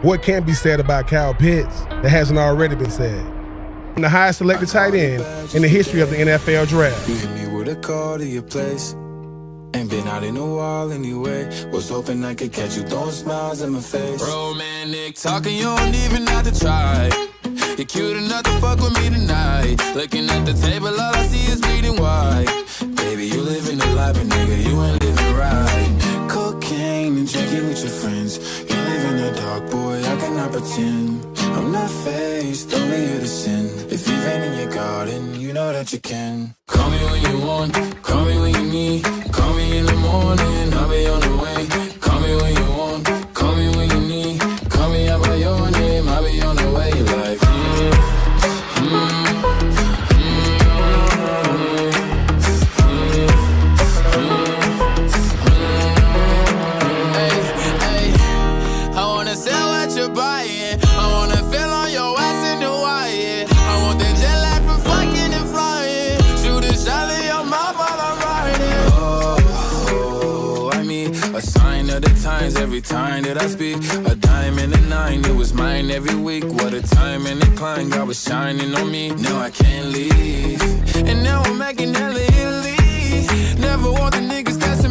What can be said about Kyle Pitts that hasn't already been said? The highest selected tight end in the history of the NFL draft. You hit me with a call to your place. Ain't been out in a while anyway. Was hoping I could catch you throwing smiles in my face. Romantic talking, you don't even have to try. You're cute enough to fuck with me tonight. Looking at the table, all I see is bleeding white. Baby, you living the life, but nigga, you ain't living right. Cocaine and drinking with your friends. You live in the dark, boy, I cannot pretend. I'm not faced, only you to sin. If you've been in your garden, you know that you can. Call me when you want, call me when you need. Call me in the morning, I'll be on the way. Call me when you want, call me when you need. Call me out by your name, I'll be on the way. Like, I wanna sell what you're buying. I wanna feel on your ass in Hawaii. I want that jet lag from fucking and flying. Shoot a shot in your mouth while I'm riding. Oh, I mean, a sign of the times every time that I speak. A dime and a nine, it was mine every week. What a time and a climb, God was shining on me. Now I can't leave, and now I'm making hella Italy. Never want the niggas that's